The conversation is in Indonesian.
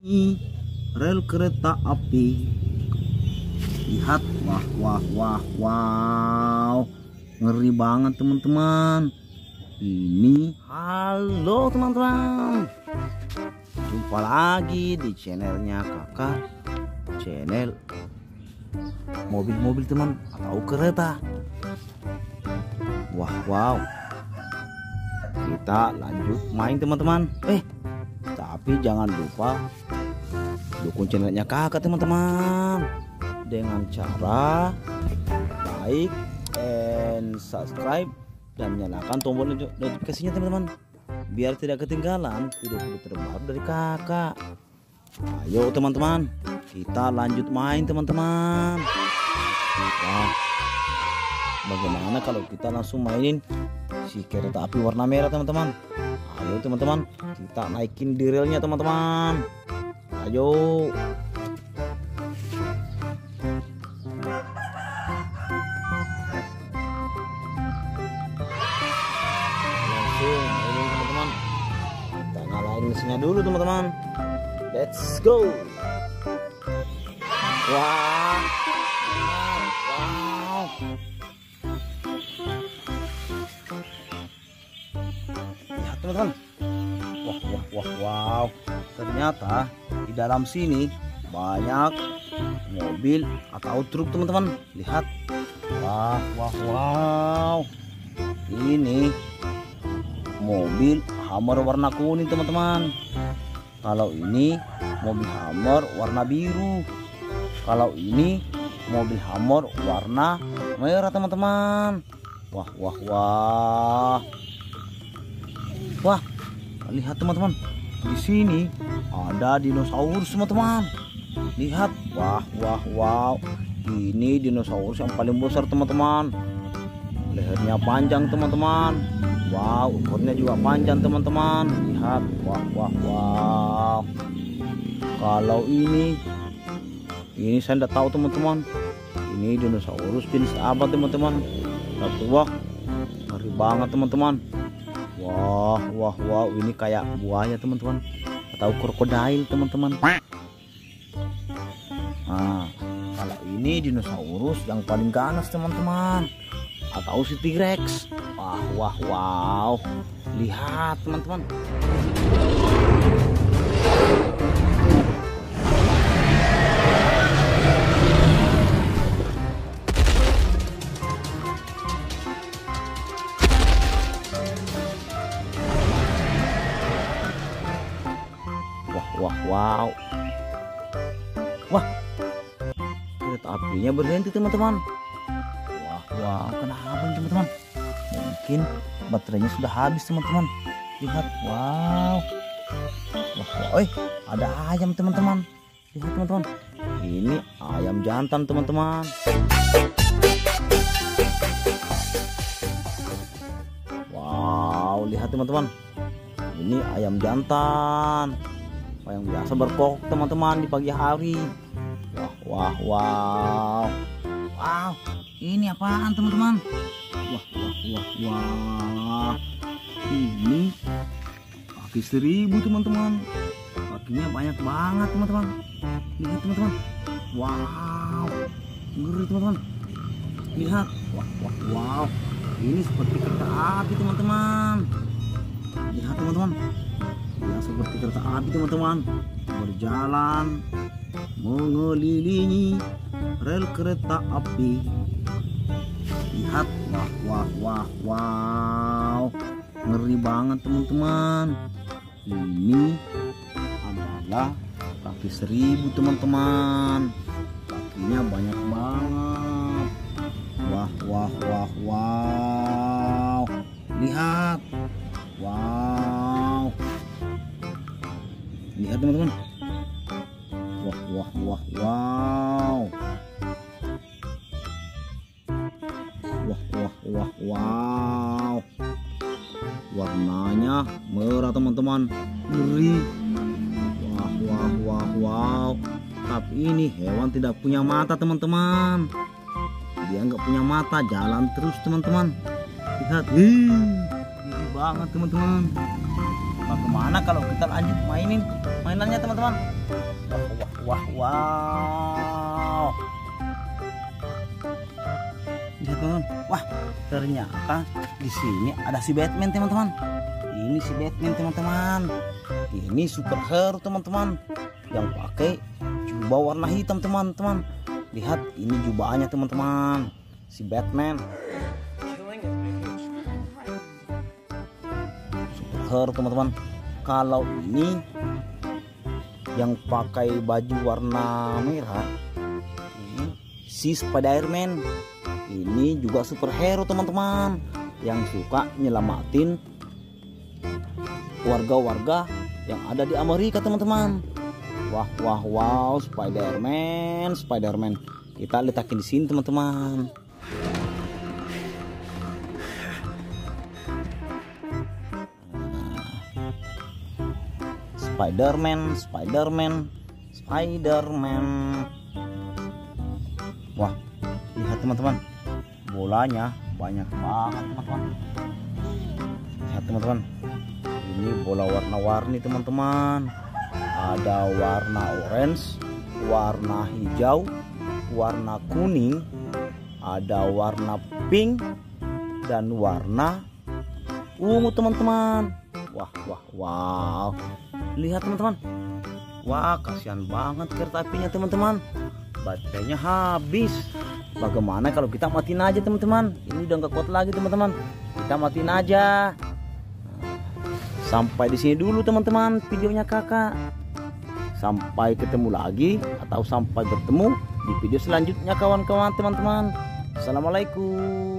Ini rel kereta api. Lihat, wow, ngeri banget teman-teman. Ini halo teman-teman, jumpa lagi di channelnya kakak, channel mobil-mobil teman atau kereta. Wow, kita lanjut main teman-teman. Tapi jangan lupa dukung channelnya kakak teman-teman dengan cara like and subscribe dan nyalakan tombol notifikasinya teman-teman, biar tidak ketinggalan video-video terbaru dari kakak. Ayo teman-teman, kita lanjut main teman-teman. Nah, bagaimana kalau kita langsung mainin si kereta api warna merah teman-teman? Ayo teman-teman, kita naikin di relnya teman-teman. Ayo. Langsung mainin teman-teman. Kita nyalain mesinnya dulu teman-teman. Let's go. Wow. Lihat teman-teman. Wow. Ternyata di dalam sini banyak mobil atau truk teman-teman. Lihat. Wow. Ini mobil Hummer warna kuning teman-teman. Kalau ini mobil Hummer warna biru. Kalau ini mobil Hummer warna merah teman-teman. Wah, lihat teman-teman, di sini ada dinosaurus teman-teman. Lihat, wow, ini dinosaurus yang paling besar teman-teman. Lehernya panjang teman-teman. Wow, ekornya juga panjang teman-teman. Lihat, wow. Kalau ini saya tidak tahu teman-teman. Ini dinosaurus jenis apa teman-teman? Tapi ngeri banget teman-teman. Wow, ini kayak buaya teman-teman atau krokodil teman-teman. Nah, kalau ini dinosaurus yang paling ganas teman-teman, atau si T-Rex. Wow, lihat teman-teman. Wow. Wah, kereta apinya berhenti teman-teman. Wow, kenapa ini teman-teman? Mungkin baterainya sudah habis teman-teman. Lihat, wow, ada ayam teman-teman. Lihat teman-teman, ini ayam jantan teman-teman. Wow, lihat teman-teman, ini ayam jantan yang biasa berkokok teman-teman di pagi hari. Wow, ini apaan teman-teman? Wah, ini kaki 1000 teman-teman. Kakinya banyak banget teman-teman. Lihat teman-teman. Wow, ngeri teman-teman. Lihat, wow, ini seperti kereta api teman-teman. Lihat teman-teman, ya seperti kereta api teman-teman, berjalan mengelilingi rel kereta api. Lihat, wow, ngeri banget teman-teman. Ini adalah kaki 1000 teman-teman. Kakinya banyak banget. Wow, lihat. Wow, lihat teman-teman. Wow, warnanya merah teman-teman, ngeri. Wow, tapi ini hewan tidak punya mata teman-teman. Dia nggak punya mata, jalan terus teman-teman. Lihat, ngeri banget teman-teman. Bagaimana kalau kita lanjut mainin mainannya teman-teman? Wow. Lihat teman-teman. Wah, ternyata di sini ada si Batman teman-teman. Ini si Batman teman-teman. Ini superhero teman-teman yang pakai jubah warna hitam teman-teman. Lihat ini jubahnya teman-teman. Si Batman. Superhero teman-teman. Kalau ini yang pakai baju warna merah, ini si Spider-Man. Ini juga superhero teman-teman yang suka nyelamatin warga-warga yang ada di Amerika teman-teman. Wow, Spider-Man. Kita letakin di sini teman-teman. Spider-Man. Wah, lihat teman-teman, bolanya banyak banget teman-teman. Lihat teman-teman, ini bola warna-warni teman-teman. Ada warna orange, warna hijau, warna kuning, ada warna pink, dan warna ungu teman-teman. Wow. Lihat teman-teman. Wah, kasihan banget kereta apinya teman-teman. Baterainya habis. Bagaimana kalau kita matiin aja teman-teman? Ini udah nggak kuat lagi teman-teman. Kita matiin aja. Sampai di sini dulu teman-teman videonya kakak. Sampai ketemu lagi atau sampai bertemu di video selanjutnya kawan-kawan teman-teman. Assalamualaikum.